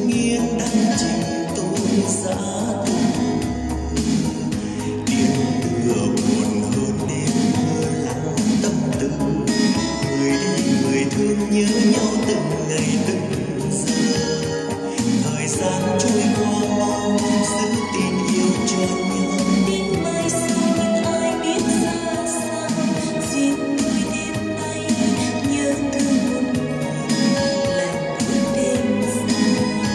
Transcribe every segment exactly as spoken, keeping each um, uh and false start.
nghiêng đăng trình tôi giá từ tiếng thừa buồn hơn đêm mưa lặng tâm tư, người đi người thương nhớ nhau từng ngày từng giờ. Thời gian trôi qua mau giữ tình yêu cho nhau. Biết mai sau nhưng ai biết ra sao, riêng tôi đêm nay nhớ thương một người lạnh buốt đêm dài.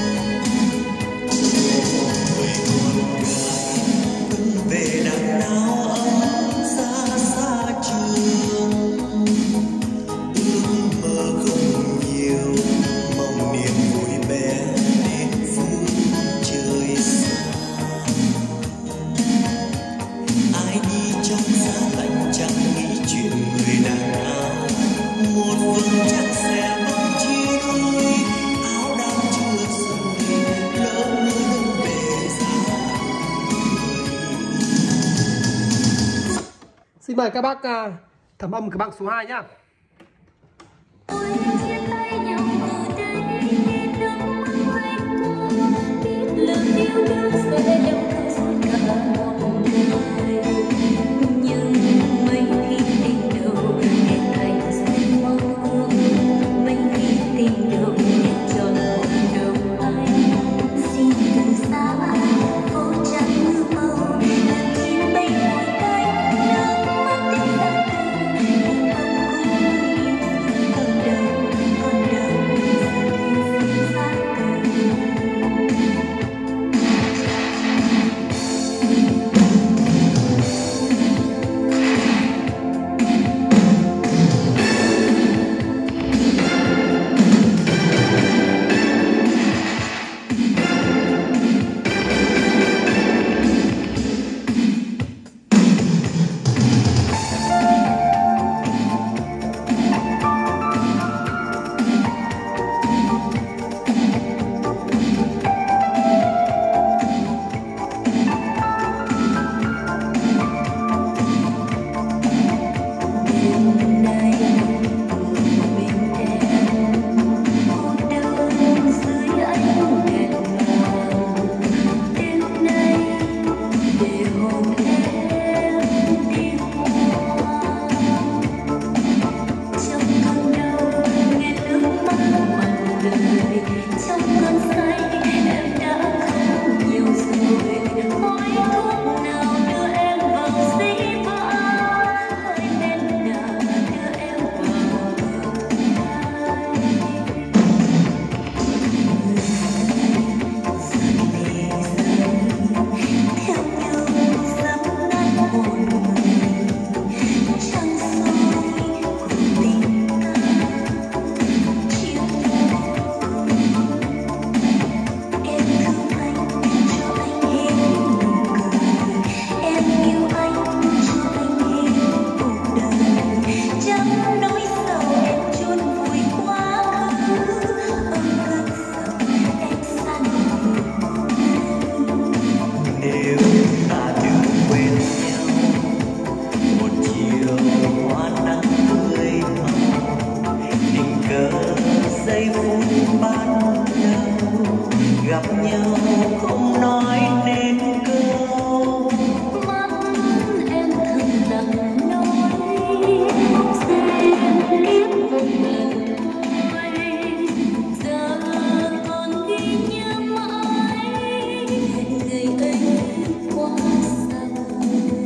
Người con gái vẫn về đằng nào ấm xa xa trường, ước mơ không nhiều mong niềm vui bé đến phương trời xa. Ai đi trong giá lạnh chẳng nghĩ chuyện người đàn áo, một vầng trăng sẽ bao chi đôi áo đang chưa rời, lỡ mưa đông về xa. Xin mời các bác uh, thẩm âm cái bảng số hai nhá. Ôi chia tay nhau ở đây, nước mắt quay cuồng, biết lời yêu đương sẽ đâu thay suốt cả một đời. Nhưng mấy khi tình đầu để thành giấc mơ, mấy khi tình đầu để tròn một đầu anh. Xin đừng xa phố trắng mưa màu, làm chim bay ngoài cánh, nước mắt tình xa từ nhưng không cùng người yêu. Con đầu, con đầu xin xa từ. Đêm nay một mình em cô đơn dưới ánh đèn vàng. Đêm nay để hôn em đi qua, trong cơn đau nghe nước mắt mặn lời, trong cơn say em đã khóc nhiều rồi. Khói thuốc nào đưa em vào dĩ vãng, khói đèn nào đưa em vào tương lai. Người dần đi dần theo như gió nát hồn người, trăng soi của tình ta chiều em thương anh cho anh hết nụ cười, em yêu anh cho anh hết cuộc đời. Chẳng nỗi sầu em chôn vùi quá khứ, ôm cơn sầu em xa người một lần. Nếu ta đừng quên nhau một chiều hoa nắng tươi màu, tình cờ giây phút ban đầu gặp nhau không nói nên câu. Mắt em thầm lặng nói sẽ liếc một lần thôi, giờ còn ghi nhớ mãi ngày ấy quá xa vời.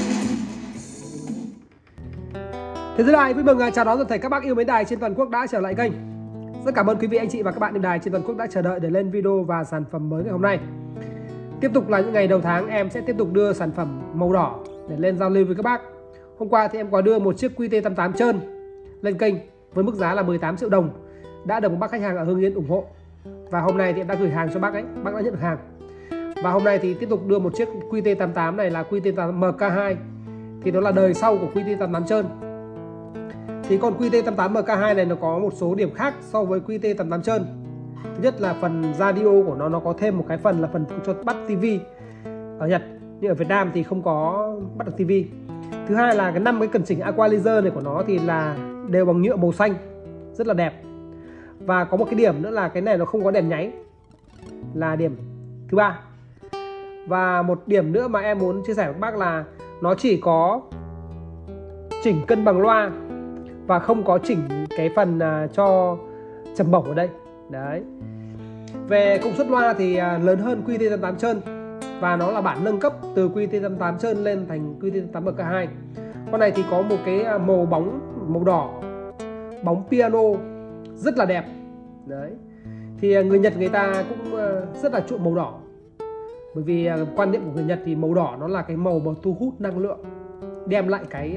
Thế giới đài vui mừng chào đón toàn thể các bác yêu mến đài trên toàn quốc đã trở lại kênh. Rất cảm ơn quý vị anh chị và các bạn yêu đài trên toàn quốc đã chờ đợi để lên video và sản phẩm mới ngày hôm nay. Tiếp tục là những ngày đầu tháng, em sẽ tiếp tục đưa sản phẩm màu đỏ để lên giao lưu với các bác. Hôm qua thì em có đưa một chiếc Q T tám tám trơn lên kênh với mức giá là mười tám triệu đồng, đã được một bác khách hàng ở Hưng Yên ủng hộ. Và hôm nay thì em đã gửi hàng cho bác ấy, bác đã nhận được hàng. Và hôm nay thì tiếp tục đưa một chiếc Q T tám tám này là Q T tám M K hai, thì đó là đời sau của Q T tám tám trơn. Thì con Q T tám tám M K hai này nó có một số điểm khác so với Q T tám tám trơn. Thứ nhất là phần radio của nó nó có thêm một cái phần là phần cho bắt tivi ở Nhật, nhưng ở Việt Nam thì không có bắt được tivi. Thứ hai là cái năm cái cần chỉnh equalizer này của nó thì là đều bằng nhựa màu xanh, rất là đẹp. Và có một cái điểm nữa là cái này nó không có đèn nháy. là điểm thứ ba. Và một điểm nữa mà em muốn chia sẻ với các bác là nó chỉ có chỉnh cân bằng loa và không có chỉnh cái phần uh, cho trầm bổng ở đây. Đấy. Về công suất loa thì uh, lớn hơn Q T tám mươi tám trơn, và nó là bản nâng cấp từ Q T tám mươi tám trơn lên thành Q T tám mươi bậc hai. Con này thì có một cái màu bóng màu đỏ, bóng piano rất là đẹp. Đấy. Thì người Nhật người ta cũng rất là chuộng màu đỏ. Bởi vì quan niệm của người Nhật thì màu đỏ nó là cái màu mà thu hút năng lượng, đem lại cái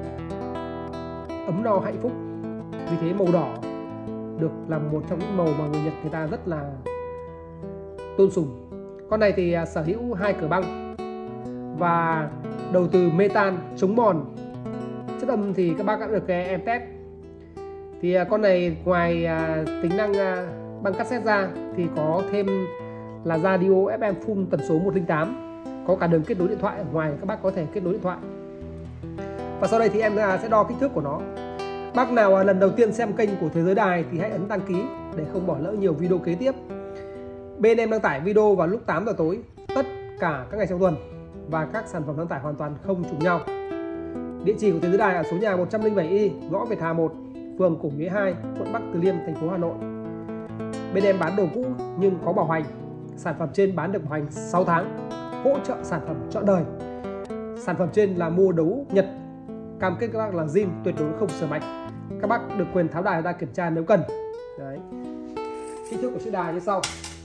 ấm no hạnh phúc. Vì thế màu đỏ được làm một trong những màu mà người Nhật người ta rất là tôn sùng. Con này thì sở hữu hai cửa băng và đầu từ metan chống mòn. Chất âm thì các bác đã được em test. Thì con này ngoài tính năng băng cassette ra thì có thêm là radio ép em full tần số một không tám, có cả đường kết nối điện thoại ở ngoài, các bác có thể kết nối điện thoại. Và sau đây thì em sẽ đo kích thước của nó. Bác nào lần đầu tiên xem kênh của Thế Giới Đài thì hãy ấn đăng ký để không bỏ lỡ nhiều video kế tiếp. Bên em đăng tải video vào lúc tám giờ tối tất cả các ngày trong tuần, và các sản phẩm đăng tải hoàn toàn không trùng nhau. Địa chỉ của Thế Giới Đài ở số nhà một trăm linh bảy Y, ngõ Việt Hà một, phường Cổ Nhuế hai, quận Bắc Từ Liêm, thành phố Hà Nội. Bên em bán đồ cũ nhưng có bảo hành. Sản phẩm trên bán được bảo hành sáu tháng, hỗ trợ sản phẩm trọn đời. Sản phẩm trên là mua đấu Nhật, cam kết các bác là zin, tuyệt đối không sửa mạch. Các bác được quyền tháo đài ra kiểm tra nếu cần. Đấy. Kích thước của chiếc đài như sau.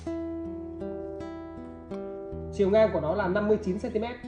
Chiều ngang của nó là năm mươi chín xăng ti mét.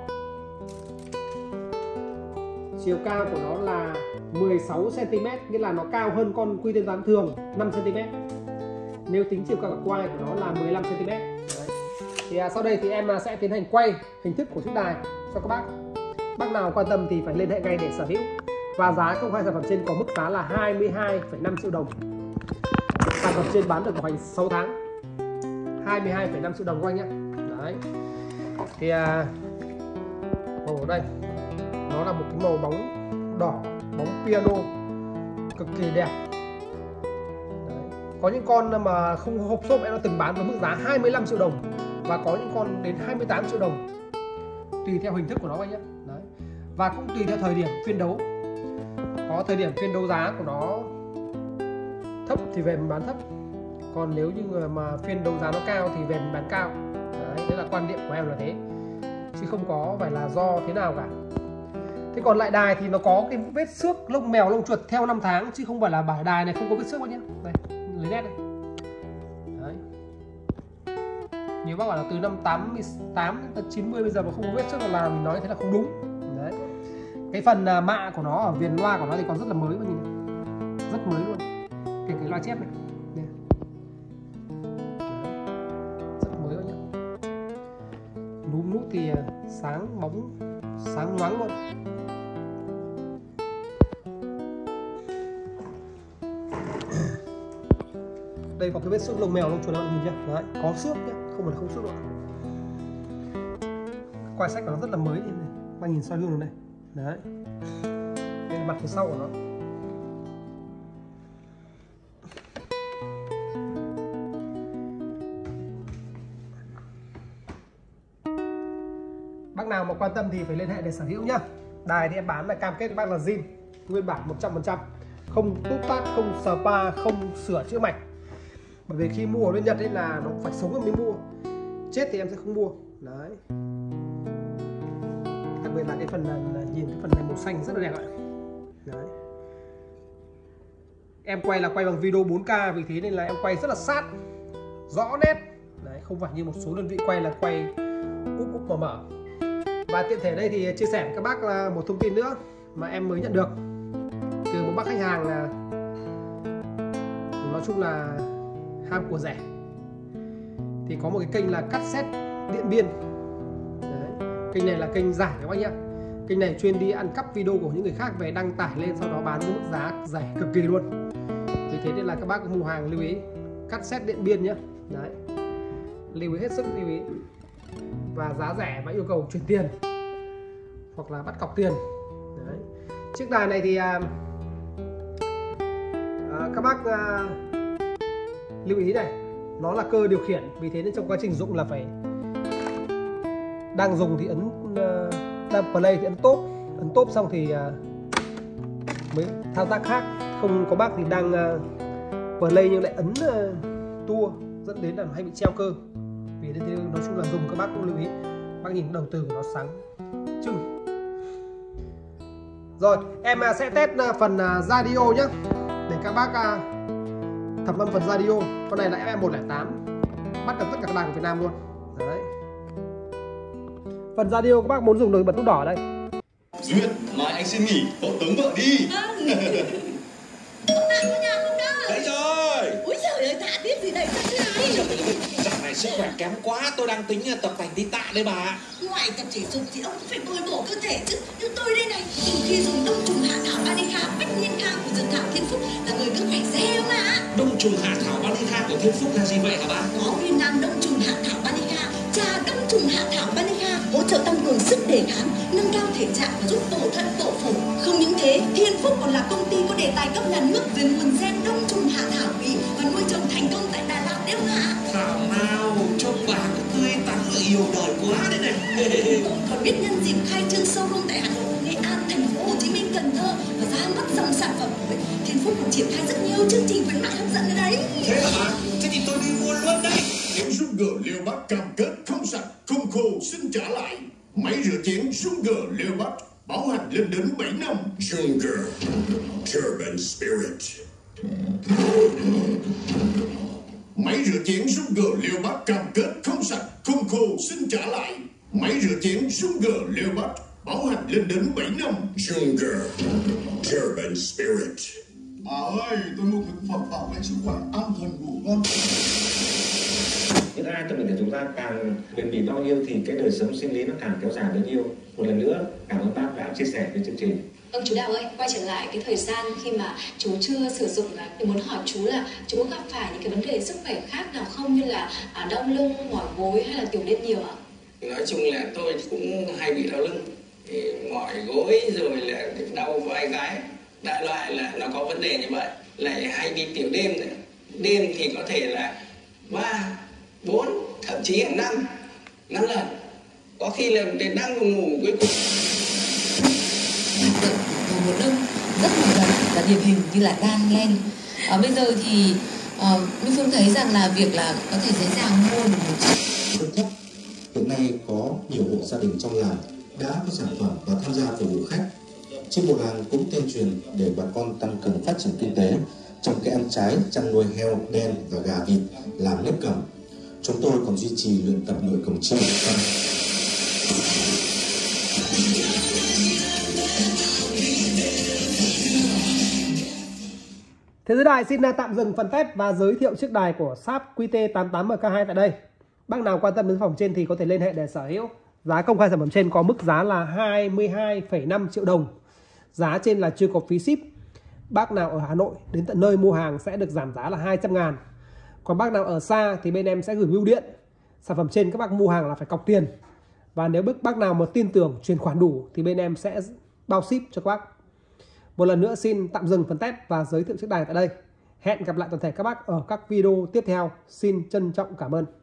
Chiều cao của nó là mười sáu xăng ti mét, nghĩa là nó cao hơn con Q T tám thường năm xăng ti mét. Nếu tính chiều cao của quai của nó là mười lăm xăng ti mét. Đấy. Thì à, sau đây thì em sẽ tiến hành quay hình thức của chiếc đài cho các bác. Bác nào quan tâm thì phải liên hệ ngay để sở hữu. Và giá công khai sản phẩm trên có mức giá là hai mươi hai phẩy năm triệu đồng. Sản phẩm trên bán được bảo hành sáu tháng, hai mươi hai phẩy năm triệu đồng các anh nhé. Đấy. Thì à, màu ở đây nó là một cái màu bóng đỏ, bóng piano cực kỳ đẹp. Đấy. Có những con mà không hộp xốp em nó từng bán với mức giá hai mươi lăm triệu đồng, và có những con đến hai mươi tám triệu đồng, tùy theo hình thức của nó anh nhé. Đấy. Và cũng tùy theo thời điểm phiên đấu. Có thời điểm phiên đấu giá của nó thấp thì về mình bán thấp, còn nếu như người mà phiên đấu giá nó cao thì về mình bán cao. Đấy, đấy là quan điểm của em là thế, chứ không có phải là do thế nào cả. Thế còn lại đài thì nó có cái vết xước lông mèo lông chuột theo năm tháng, chứ không phải là bả đài này không có vết xước nhé. Đây, lấy nét đây. Đấy. Nhiều bác bảo là từ năm tám mươi tám đến chín mươi bây giờ mà không có vết xước là mình nói thế là không đúng. Đấy. Cái phần mạ của nó ở viền loa của nó thì còn rất là mới, mà nhìn này. Rất mới luôn. Kể cái loa chép này. Đây. Rất mới luôn nhé. Núm nút thì sáng bóng, sáng nhoáng luôn. Đây có cái vết xước lông mèo lông chuột, bạn nhìn chưa? Đấy, có xước nhé, không phải không xước đâu. Quai sách của nó rất là mới này. Bạn nhìn soi gương này. Đấy. Đây là mặt phía sau của nó. Bác nào mà quan tâm thì phải liên hệ để sở hữu nhá. Đài thì em bán là cam kết với bác là zin, nguyên bản một trăm phần trăm, không tút tát, không spa, không sửa chữa mạch. Bởi vì khi mua ở bên Nhật ấy là nó phải sống rồi mới mua, chết thì em sẽ không mua. Đấy. Đặc biệt là cái phần này, là nhìn cái phần này màu xanh rất là đẹp ạ. Đấy. Em quay là quay bằng video bốn K, vì thế nên là em quay rất là sát, rõ nét. Đấy, không phải như một số đơn vị quay là quay úp úp mở mở. Và tiện thể đây thì chia sẻ với các bác là một thông tin nữa mà em mới nhận được từ một bác khách hàng, là nói chung là ham của rẻ. Thì có một cái kênh là cassette Điện Biên. Đấy. Kênh này là kênh giả các bác nhé. Kênh này chuyên đi ăn cắp video của những người khác về đăng tải lên, sau đó bán với mức giá rẻ cực kỳ luôn. Vì thế nên là các bác mua hàng lưu ý cassette Điện Biên nhé. Đấy. Lưu ý hết sức lưu ý. Và giá rẻ và yêu cầu chuyển tiền hoặc là bắt cọc tiền. Đấy. Chiếc đài này thì à, à, các bác à, lưu ý này, nó là cơ điều khiển, vì thế nên trong quá trình dụng là phải đang dùng thì ấn uh, đang play thì ấn top, ấn top xong thì uh, mới thao tác khác. Không có bác thì đang uh, play nhưng lại ấn uh, tua, dẫn đến là hay bị treo cơ. Vì thế nói chung là dùng các bác cũng lưu ý, bác nhìn đầu từ của nó sáng chừng. Rồi em uh, sẽ test uh, phần uh, radio nhé, để các bác uh, thẩm âm phần radio. Con này là ép em một không tám, bắt được tất cả các đài của Việt Nam luôn. Đấy. Phần radio các bác muốn dùng được bật nút đỏ ở đây. Duyên, mai anh xin nghỉ, cậu tống vợ đi. Ông Tạng có nhà không đó? Đấy rồi. Úi trời ơi, Tạ biết gì đây sao thế này? Dạo này sức khỏe kém quá, tôi đang tính tập tành đi tạ đây bà. Ngoài tập thể dục thì ông cũng phải bồi bổ cơ thể chứ. Như tôi đây này, từ khi dùng đông trùng hạ thảo Banica bách niên khang của dược thảo Thiên Phúc là người cứ phải dê mà. Đông trùng hạ thảo Banica của Thiên Phúc là gì vậy hả bà? Có viên nang đông trùng hạ thảo Banica, trà đông trùng hạ thảo Banica hỗ trợ tăng cường sức đề kháng, nâng cao thể trạng và giúp bổ thận bổ phổi. Không những thế, Thiên Phúc còn là công ty có đề tài cấp nhà nước về nguồn gen đông trùng hạ thảo quý và nuôi trồng thành công tại Đà Lạt đấy ông ạ. Thảo nào, trông bà cứ tươi tắn và yêu đời quá đấy này. Tôi còn biết nhân dịp khai trương showroom tại Hà Nội, Nghệ An, Thành phố Hồ Chí Minh, Cần Thơ và ra mắt dòng sản phẩm mới. Thiên Phúc còn triển khai rất nhiều chương trình khuyến mại hấp dẫn ở đấy. Thế hả bà? Thế thì tôi đi mua luôn đây. Chén Sugar Leo Bắc cam kết không sạch, không khô, xin trả lại. Máy rửa chén Sugar Leo Bắc bảo hành lên đến bảy năm. Sugar Turban Spirit. Máy rửa chén Sugar Leo Bắc cam kết không sạch, không khô, xin trả lại. Máy rửa chén Sugar Leo Bắc bảo hành lên đến bảy năm. Sugar Turban Spirit. Bà ơi, tôi mua thực phẩm bảo vệ sức khỏe, an thần ngủ ngon. Những ai trong mình thể chúng ta càng bền bỉ bao nhiêu thì cái đời sống sinh lý nó càng kéo dài bấy nhiêu. Một lần nữa, cảm ơn bác đã chia sẻ với chương trình. Vâng chú Đào ơi, quay trở lại cái thời gian khi mà chú chưa sử dụng thì muốn hỏi chú là chú có gặp phải những cái vấn đề sức khỏe khác nào không, như là đau lưng, mỏi gối hay là tiểu đêm nhiều ạ? Nói chung là tôi cũng hay bị đau lưng, mỏi gối rồi là đau vai gáy. Đại loại là nó có vấn đề như vậy, lại hay đi tiểu đêm nữa. Đêm thì có thể là ba, bốn, thậm chí là năm, năm lần. Có khi là đến đang ngủ ngủ cuối cùng. Vào mùa đông rất nhiều lần là điển hình như là đan len. À, bây giờ thì uh, Minh Phương thấy rằng là việc là có thể dễ dàng mua được một Thực chất hiện nay có nhiều hộ gia đình trong làng đã có sản phẩm và tham gia phục vụ khách. Chi bộ làng cũng tuyên truyền để bà con tăng cường phát triển kinh tế trong cái ăn trái, chăn nuôi heo, đen và gà vịt làm nếp cẩm. Chúng tôi còn duy trì luyện tập nội cổng chiêng. Thế giới đài xin tạm dừng phần test và giới thiệu chiếc đài của Sharp Q T tám tám M K hai tại đây. Bác nào quan tâm đến sản phẩm trên thì có thể liên hệ để sở hữu. Giá công khai sản phẩm trên có mức giá là hai mươi hai phẩy năm triệu đồng. Giá trên là chưa có phí ship. Bác nào ở Hà Nội đến tận nơi mua hàng sẽ được giảm giá là hai trăm ngàn. Còn bác nào ở xa thì bên em sẽ gửi bưu điện. Sản phẩm trên các bác mua hàng là phải cọc tiền. Và nếu bác nào mà tin tưởng chuyển khoản đủ thì bên em sẽ bao ship cho các bác. Một lần nữa xin tạm dừng phần test và giới thiệu chiếc đài tại đây. Hẹn gặp lại toàn thể các bác ở các video tiếp theo. Xin trân trọng cảm ơn.